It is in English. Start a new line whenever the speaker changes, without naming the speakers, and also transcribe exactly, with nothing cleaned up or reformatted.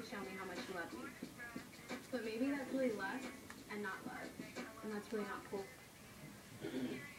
really show me how much you love me. But maybe that's really lust and not love. And that's really not cool.